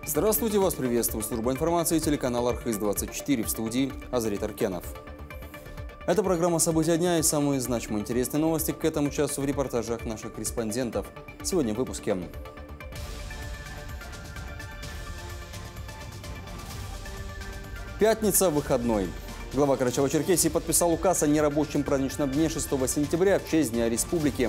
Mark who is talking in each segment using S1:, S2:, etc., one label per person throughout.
S1: Здравствуйте, вас приветствует служба информации телеканал Архыз-24, в студии Азарит Аркенов. Это программа «События дня» и самые значимые интересные новости к этому часу в репортажах наших корреспондентов. Сегодня в выпуске. Пятница, выходной. Глава Карачаево-Черкесии подписал указ о нерабочем праздничном дне 6 сентября в честь Дня Республики.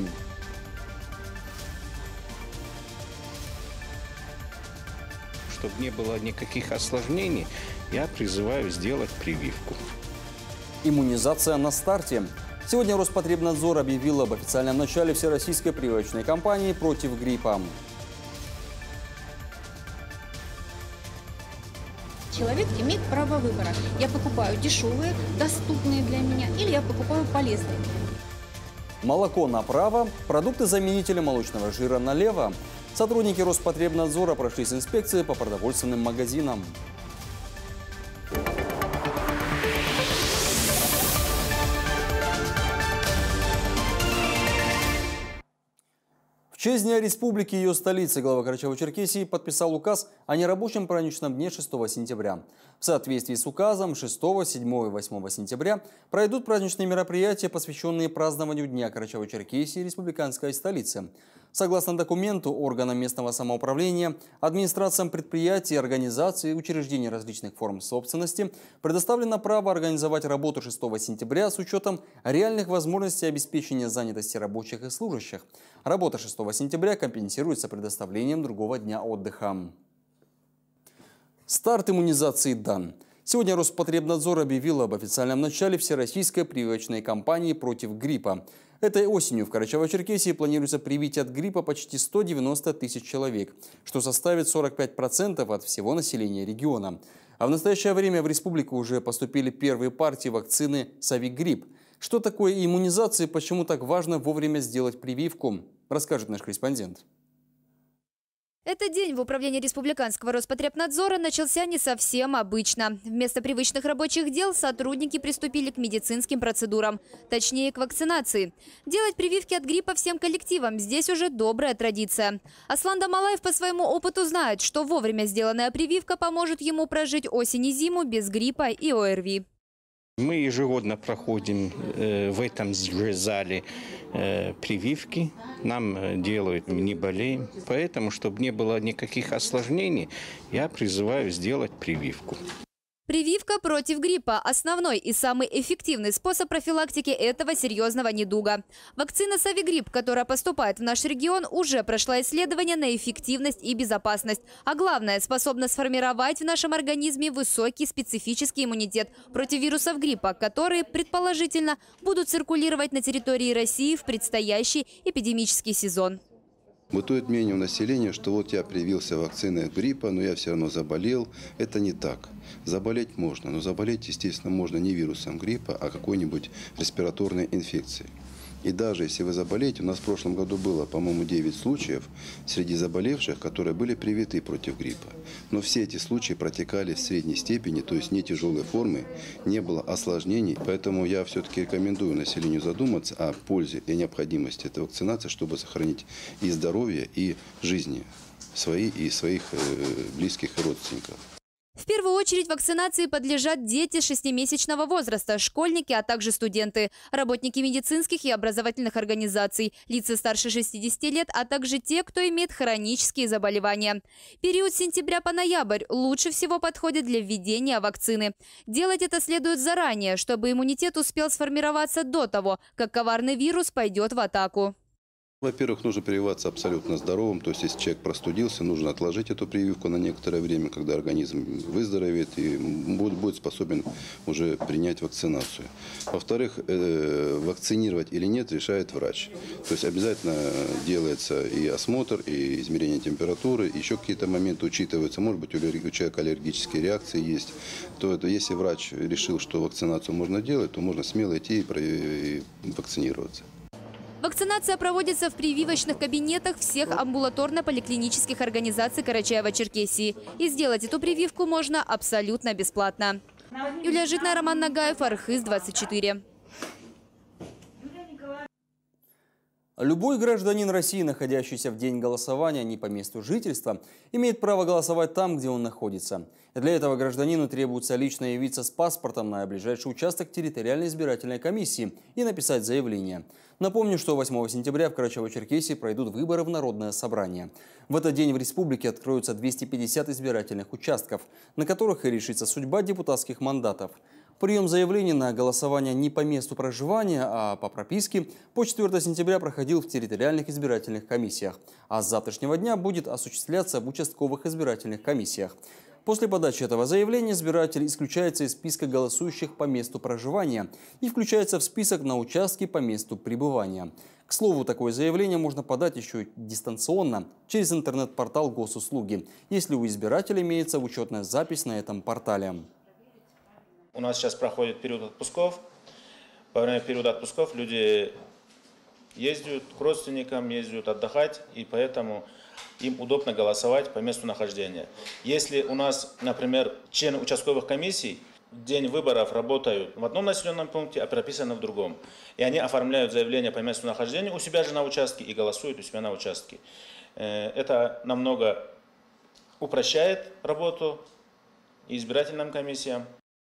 S2: Чтобы не было никаких осложнений, я призываю сделать прививку.
S1: Иммунизация на старте. Сегодня Роспотребнадзор объявил об официальном начале всероссийской прививочной кампании против гриппа.
S3: Человек имеет право выбора. Я покупаю дешевые, доступные для меня, или я покупаю полезные.
S1: Молоко направо, продукты-заменители молочного жира налево. Сотрудники Роспотребнадзора прошли с инспекцией по продовольственным магазинам. В честь Дня Республики и ее столицы глава Карачаево-Черкесии подписал указ о нерабочем праздничном дне 6 сентября. В соответствии с указом 6, 7 и 8 сентября пройдут праздничные мероприятия, посвященные празднованию Дня Карачаево-Черкесии и республиканской столицы. Согласно документу, органам местного самоуправления, администрациям предприятий, организаций и учреждений различных форм собственности предоставлено право организовать работу 6 сентября с учетом реальных возможностей обеспечения занятости рабочих и служащих. Работа 6 сентября компенсируется предоставлением другого дня отдыха. Старт иммунизации дан. Сегодня Роспотребнадзор объявил об официальном начале всероссийской прививочной кампании против гриппа. Этой осенью в Карачаево-Черкесии планируется привить от гриппа почти 190 тысяч человек, что составит 45% от всего населения региона. А в настоящее время в республику уже поступили первые партии вакцины «Савигрипп». Что такое иммунизация и почему так важно вовремя сделать прививку, расскажет наш корреспондент.
S4: Этот день в управлении Республиканского Роспотребнадзора начался не совсем обычно. Вместо привычных рабочих дел сотрудники приступили к медицинским процедурам, точнее к вакцинации. Делать прививки от гриппа всем коллективам здесь уже добрая традиция. Аслан Дамалаев по своему опыту знает, что вовремя сделанная прививка поможет ему прожить осень и зиму без гриппа и ОРВИ.
S2: Мы ежегодно проходим в этом же зале прививки. Нам делают, не болеем. Поэтому, чтобы не было никаких осложнений, я призываю сделать прививку.
S4: Прививка против гриппа – основной и самый эффективный способ профилактики этого серьезного недуга. Вакцина «Савигрипп», которая поступает в наш регион, уже прошла исследования на эффективность и безопасность. А главное – способна сформировать в нашем организме высокий специфический иммунитет против вирусов гриппа, которые, предположительно, будут циркулировать на территории России в предстоящий эпидемический сезон.
S5: Бытует мнение у населения, что вот я привился вакциной гриппа, но я все равно заболел. Это не так. Заболеть можно, но заболеть, естественно, можно не вирусом гриппа, а какой-нибудь респираторной инфекцией. И даже если вы заболеете, у нас в прошлом году было, по-моему, 9 случаев среди заболевших, которые были привиты против гриппа. Но все эти случаи протекали в средней степени, то есть не тяжелой формы, не было осложнений. Поэтому я все-таки рекомендую населению задуматься о пользе и необходимости этой вакцинации, чтобы сохранить и здоровье, и жизни свои и своих близких и родственников.
S4: В первую очередь вакцинации подлежат дети 6-месячного возраста, школьники, а также студенты, работники медицинских и образовательных организаций, лица старше 60 лет, а также те, кто имеет хронические заболевания. Период с сентября по ноябрь лучше всего подходит для введения вакцины. Делать это следует заранее, чтобы иммунитет успел сформироваться до того, как коварный вирус пойдет в атаку.
S5: Во-первых, нужно прививаться абсолютно здоровым, то есть если человек простудился, нужно отложить эту прививку на некоторое время, когда организм выздоровеет и будет способен уже принять вакцинацию. Во-вторых, вакцинировать или нет решает врач. То есть обязательно делается и осмотр, и измерение температуры, еще какие-то моменты учитываются. Может быть, у человека аллергические реакции есть. То это, если врач решил, что вакцинацию можно делать, то можно смело идти и вакцинироваться.
S4: Вакцинация проводится в прививочных кабинетах всех амбулаторно-поликлинических организаций Карачаево-Черкесии. И сделать эту прививку можно абсолютно бесплатно. Юлия Житная, Роман Нагаев, Архыз-24.
S1: Любой гражданин России, находящийся в день голосования не по месту жительства, имеет право голосовать там, где он находится. И для этого гражданину требуется лично явиться с паспортом на ближайший участок территориальной избирательной комиссии и написать заявление. Напомню, что 8 сентября в Карачаево-Черкесии пройдут выборы в Народное собрание. В этот день в республике откроются 250 избирательных участков, на которых и решится судьба депутатских мандатов. Прием заявлений на голосование не по месту проживания, а по прописке по 4 сентября проходил в территориальных избирательных комиссиях, а с завтрашнего дня будет осуществляться в участковых избирательных комиссиях. После подачи этого заявления избиратель исключается из списка голосующих по месту проживания и включается в список на участке по месту пребывания. К слову, такое заявление можно подать еще и дистанционно через интернет-портал Госуслуги, если у избирателя имеется учетная запись на этом портале.
S6: У нас сейчас проходит период отпусков. Во время периода отпусков люди ездят к родственникам, ездят отдыхать, и поэтому им удобно голосовать по месту нахождения. Если у нас, например, члены участковых комиссий в день выборов работают в одном населенном пункте, а прописаны в другом, и они оформляют заявление по месту нахождения у себя же на участке и голосуют у себя на участке. Это намного упрощает работу избирательным комиссиям.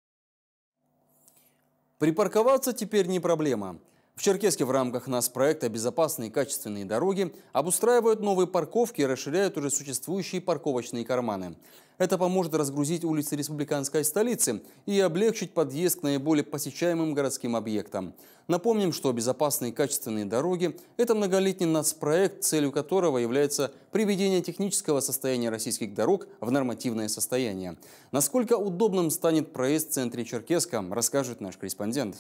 S1: Припарковаться теперь не проблема. В Черкесске в рамках нацпроекта «Безопасные и качественные дороги» обустраивают новые парковки и расширяют уже существующие парковочные карманы. Это поможет разгрузить улицы республиканской столицы и облегчить подъезд к наиболее посещаемым городским объектам. Напомним, что «Безопасные и качественные дороги» – это многолетний нацпроект, целью которого является приведение технического состояния российских дорог в нормативное состояние. Насколько удобным станет проезд в центре Черкесска, расскажет наш корреспондент.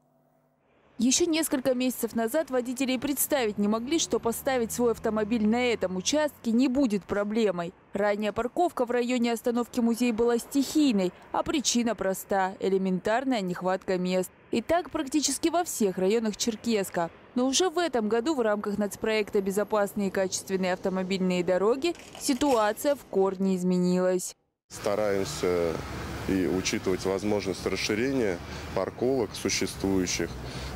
S7: Еще несколько месяцев назад водители и представить не могли, что поставить свой автомобиль на этом участке не будет проблемой. Ранняя парковка в районе остановки музей была стихийной, а причина проста – элементарная нехватка мест. И так практически во всех районах Черкесска. Но уже в этом году в рамках нацпроекта «Безопасные и качественные автомобильные дороги» ситуация в корне изменилась.
S8: Стараемся и учитывать возможность расширения парковок существующих,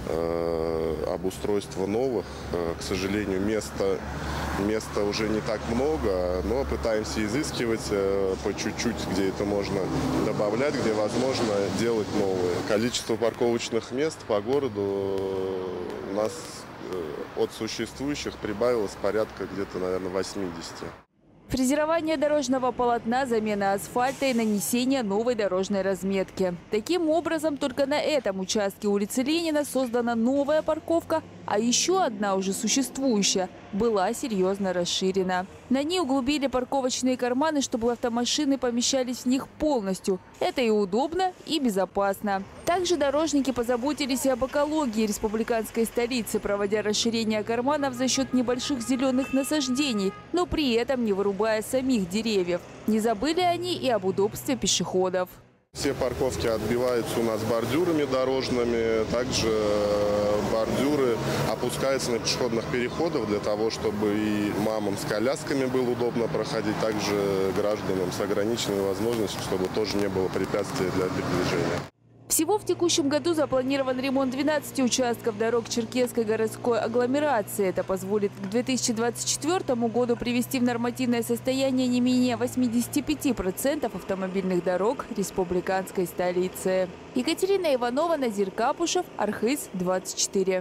S8: обустройства новых. К сожалению, места уже не так много, но пытаемся изыскивать по чуть-чуть, где это можно добавлять, где возможно делать новые. Количество парковочных мест по городу у нас от существующих прибавилось порядка где-то, наверное, 80.
S7: Фрезерование дорожного полотна, замена асфальта и нанесение новой дорожной разметки. Таким образом, только на этом участке улицы Ленина создана новая парковка, а еще одна, уже существующая, была серьезно расширена. На ней углубили парковочные карманы, чтобы автомашины помещались в них полностью. Это и удобно, и безопасно. Также дорожники позаботились и об экологии республиканской столицы, проводя расширение карманов за счет небольших зеленых насаждений, но при этом не вырубая самих деревьев. Не забыли они и об удобстве пешеходов.
S8: Все парковки отбиваются у нас бордюрами дорожными, также бордюры опускаются на пешеходных переходах для того, чтобы и мамам с колясками было удобно проходить, также гражданам с ограниченными возможностями, чтобы тоже не было препятствий для передвижения.
S7: Всего в текущем году запланирован ремонт 12 участков дорог Черкесской городской агломерации. Это позволит к 2024 году привести в нормативное состояние не менее 85% автомобильных дорог республиканской столицы. Екатерина Иванова, Назир Капушев, Архыз 24.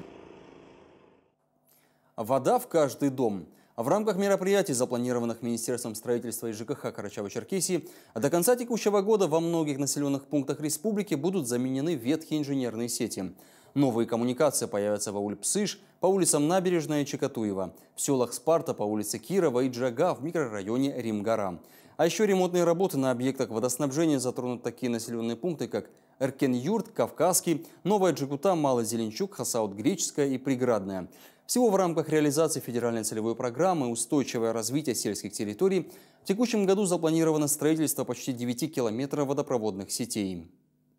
S1: Вода в каждый дом. В рамках мероприятий, запланированных Министерством строительства и ЖКХ Карачаево-Черкесии, до конца текущего года во многих населенных пунктах республики будут заменены ветхие инженерные сети. Новые коммуникации появятся в ауле Псыш, по улицам Набережная и Чекатуева, в селах Спарта по улице Кирова и Джага в микрорайоне Рим-Гора. А еще ремонтные работы на объектах водоснабжения затронут такие населенные пункты, как Эркен-Юрт, Кавказский, Новая Джигута, Малый Зеленчук, Хасаут-Греческая и Приградная. Всего в рамках реализации федеральной целевой программы «Устойчивое развитие сельских территорий» в текущем году запланировано строительство почти 9 километров водопроводных сетей.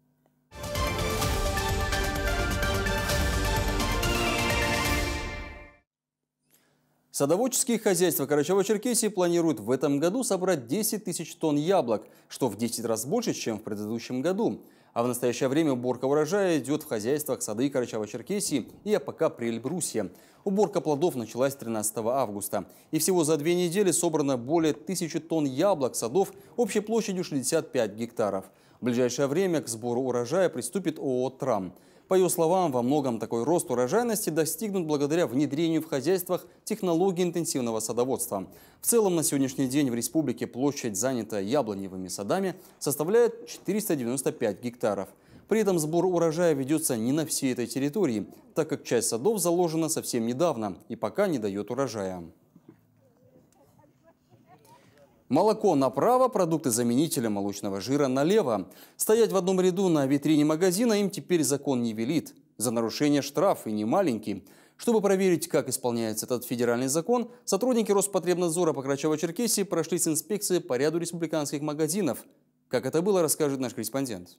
S1: Садоводческие хозяйства Карачаево-Черкесии планируют в этом году собрать 10 тысяч тонн яблок, что в 10 раз больше, чем в предыдущем году. А в настоящее время уборка урожая идет в хозяйствах сады Карачаево-Черкесии и АПК «Прельбрусье». Уборка плодов началась 13 августа. И всего за 2 недели собрано более 1000 тонн яблок садов общей площадью 65 гектаров. В ближайшее время к сбору урожая приступит ООО «Трам». По ее словам, во многом такой рост урожайности достигнут благодаря внедрению в хозяйствах технологий интенсивного садоводства. В целом на сегодняшний день в республике площадь, занятая яблоневыми садами, составляет 495 гектаров. При этом сбор урожая ведется не на всей этой территории, так как часть садов заложена совсем недавно и пока не дает урожая. Молоко направо, продукты-заменители молочного жира налево. Стоять в одном ряду на витрине магазина им теперь закон не велит. За нарушение штраф и не маленький. Чтобы проверить, как исполняется этот федеральный закон, сотрудники Роспотребнадзора по Карачаево-Черкесии прошли с инспекцией по ряду республиканских магазинов. Как это было, расскажет наш корреспондент.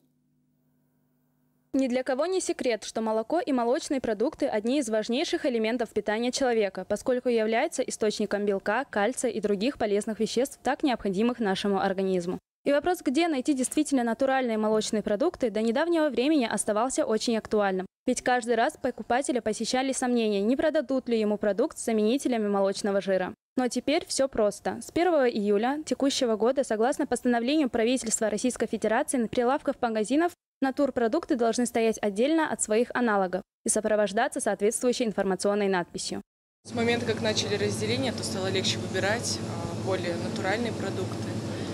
S9: Ни для кого не секрет, что молоко и молочные продукты – одни из важнейших элементов питания человека, поскольку являются источником белка, кальция и других полезных веществ, так необходимых нашему организму. И вопрос, где найти действительно натуральные молочные продукты, до недавнего времени оставался очень актуальным. Ведь каждый раз покупателя посещали сомнения, не продадут ли ему продукт с заменителями молочного жира. Но теперь все просто. С 1 июля текущего года, согласно постановлению правительства Российской Федерации, на прилавках магазинов натурпродукты должны стоять отдельно от своих аналогов и сопровождаться соответствующей информационной надписью.
S10: С момента, как начали разделение, то стало легче выбирать более натуральные продукты.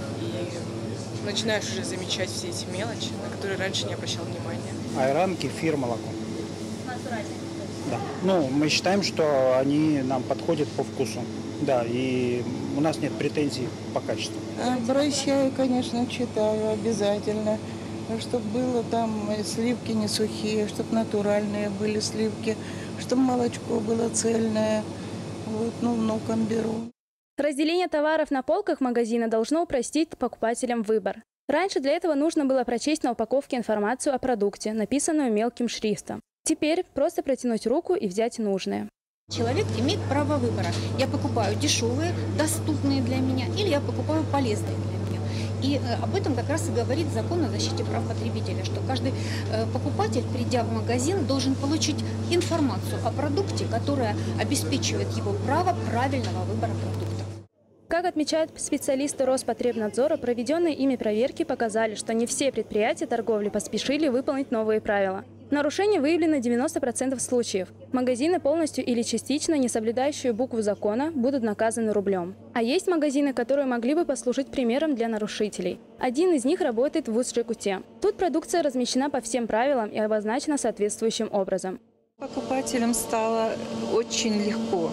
S10: И начинаешь уже замечать все эти мелочи, на которые раньше не обращал внимания.
S11: Айран, кефир, молоко.
S9: Натуральные?
S11: Да. Ну, мы считаем, что они нам подходят по вкусу. Да, и у нас нет претензий по качеству.
S12: Обращаю, конечно, читаю обязательно. Чтобы было там сливки не сухие, чтобы натуральные были сливки, чтобы молочко было цельное. Вот, внукам беру.
S9: Разделение товаров на полках магазина должно упростить покупателям выбор. Раньше для этого нужно было прочесть на упаковке информацию о продукте, написанную мелким шрифтом. Теперь просто протянуть руку и взять нужное.
S3: Человек имеет право выбора. Я покупаю дешевые, доступные для меня, или я покупаю полезные для меня. И об этом как раз и говорит закон о защите прав потребителя, что каждый покупатель, придя в магазин, должен получить информацию о продукте, которая обеспечивает его право правильного выбора продукта.
S9: Как отмечают специалисты Роспотребнадзора, проведенные ими проверки показали, что не все предприятия торговли поспешили выполнить новые правила. Нарушения выявлено 90% случаев. Магазины, полностью или частично не соблюдающие букву закона, будут наказаны рублем. А есть магазины, которые могли бы послужить примером для нарушителей. Один из них работает в Усть-Жигуте. Тут продукция размещена по всем правилам и обозначена соответствующим образом.
S12: Покупателям стало очень легко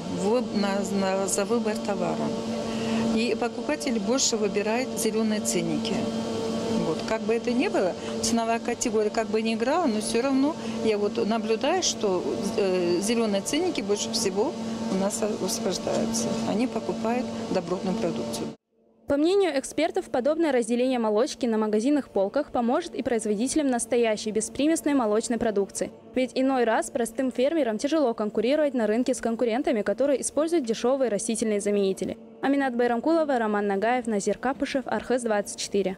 S12: за выбор товара. И покупатель больше выбирает зеленые ценники. Вот. Как бы это ни было, ценовая категория как бы не играла, но все равно я вот наблюдаю, что зеленые ценники больше всего у нас освобождаются. Они покупают добротную продукцию.
S9: По мнению экспертов, подобное разделение молочки на магазинных полках поможет и производителям настоящей беспримесной молочной продукции. Ведь иной раз простым фермерам тяжело конкурировать на рынке с конкурентами, которые используют дешевые растительные заменители. Аминат Байрамкулова, Роман Нагаев, Назир Капышев, Архыз 24.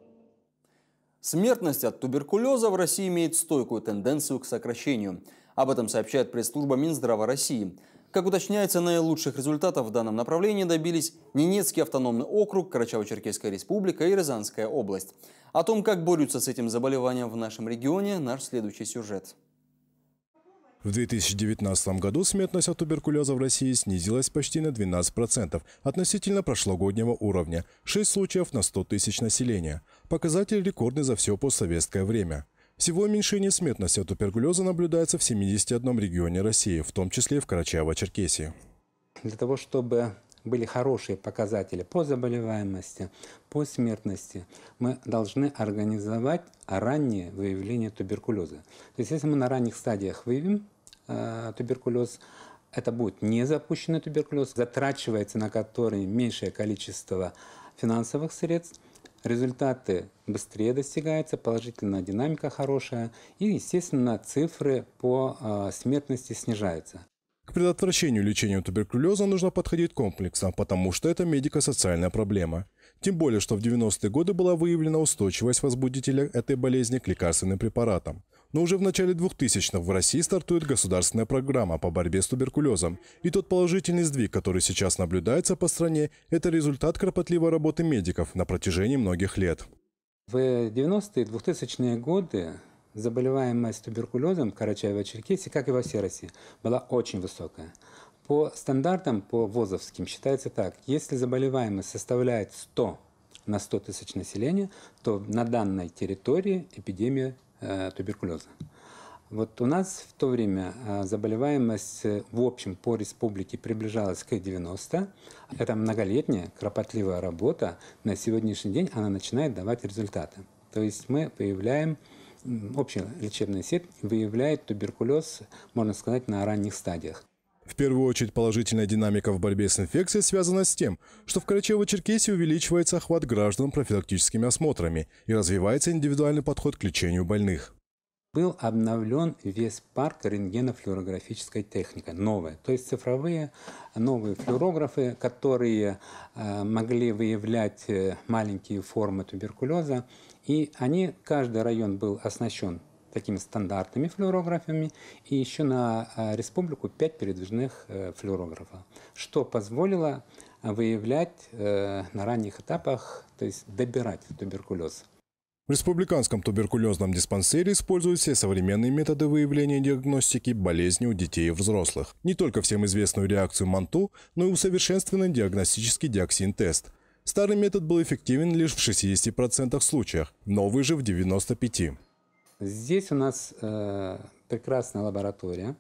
S1: Смертность от туберкулеза в России имеет стойкую тенденцию к сокращению. Об этом сообщает пресс-служба Минздрава России. Как уточняется, наилучших результатов в данном направлении добились Ненецкий автономный округ, Карачаево-Черкесская республика и Рязанская область. О том, как борются с этим заболеванием в нашем регионе, наш следующий сюжет.
S13: В 2019 году смертность от туберкулеза в России снизилась почти на 12% относительно прошлогоднего уровня – 6 случаев на 100 тысяч населения. Показатель рекордный за все постсоветское время. Всего уменьшение смертности от туберкулеза наблюдается в 71 регионе России, в том числе и в Карачаево-Черкесии.
S14: Для того, чтобы были хорошие показатели по заболеваемости, по смертности, мы должны организовать раннее выявление туберкулеза. То есть если мы на ранних стадиях выявим туберкулез, это будет не запущенный туберкулез, затрачивается на который меньшее количество финансовых средств, результаты быстрее достигаются, положительная динамика хорошая и, естественно, цифры по смертности снижаются.
S13: К предотвращению и лечению туберкулеза нужно подходить комплексно, потому что это медико-социальная проблема. Тем более, что в 90-е годы была выявлена устойчивость возбудителя этой болезни к лекарственным препаратам. Но уже в начале 2000-х в России стартует государственная программа по борьбе с туберкулезом. И тот положительный сдвиг, который сейчас наблюдается по стране, это результат кропотливой работы медиков на протяжении многих лет.
S14: В 90-е и 2000-е годы заболеваемость туберкулезом в Карачаево-Черкесии, как и во всей России, была очень высокая. По стандартам, по ВОЗовским, считается так: если заболеваемость составляет 100 на 100 тысяч населения, то на данной территории эпидемия туберкулеза. Вот у нас в то время заболеваемость в общем по республике приближалась к 90. Это многолетняя, кропотливая работа. На сегодняшний день она начинает давать результаты. То есть мы выявляем, общая лечебная сеть выявляет туберкулез, можно сказать, на ранних стадиях.
S13: В первую очередь положительная динамика в борьбе с инфекцией связана с тем, что в Карачаево-Черкесии увеличивается охват граждан профилактическими осмотрами и развивается индивидуальный подход к лечению больных.
S14: Был обновлен весь парк рентгенофлюорографической техники, новая, то есть цифровые новые флюорографы, которые могли выявлять маленькие формы туберкулеза, и каждый район был оснащен такими стандартными флюорографами, и еще на республику 5 передвижных флюорографов, что позволило выявлять на ранних этапах, то есть добирать туберкулез.
S13: В республиканском туберкулезном диспансере используют все современные методы выявления и диагностики болезни у детей и взрослых. Не только всем известную реакцию МАНТУ, но и усовершенствованный диагностический диоксин-тест. Старый метод был эффективен лишь в 60% случаях, новый же в 95%.
S14: Здесь у нас прекрасная лаборатория,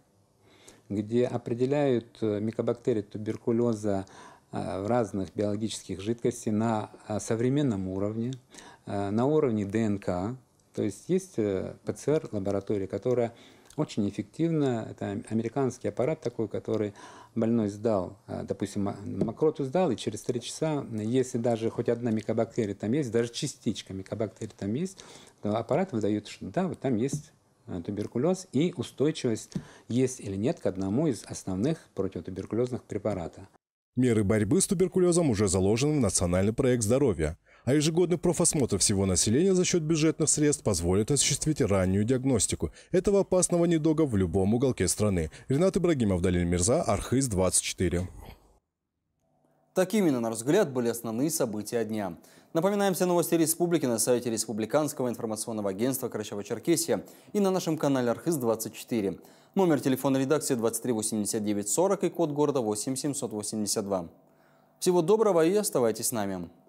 S14: где определяют микобактерии туберкулеза в разных биологических жидкостях на современном уровне, на уровне ДНК. То есть ПЦР-лаборатория, которая очень эффективна. Это американский аппарат такой, который больной сдал, допустим, мокроту сдал, и через 3 часа, если даже хоть одна микобактерия там есть, даже частичка микобактерий там есть, то аппарат выдает, что да, вот там есть туберкулез, и устойчивость есть или нет к одному из основных противотуберкулезных препаратов.
S13: Меры борьбы с туберкулезом уже заложены в национальный проект здоровья, а ежегодный профосмотр всего населения за счет бюджетных средств позволит осуществить раннюю диагностику этого опасного недуга в любом уголке страны. Ренат Ибрагимов, Далиль Мирза, Архыз 24.
S1: Такими, на наш взгляд, были основные события дня. Напоминаем, все новости республики на сайте Республиканского информационного агентства Карачаево-Черкесия и на нашем канале Архыз 24. Номер телефона редакции 23 89 40 и код города 8782. Всего доброго и оставайтесь с нами.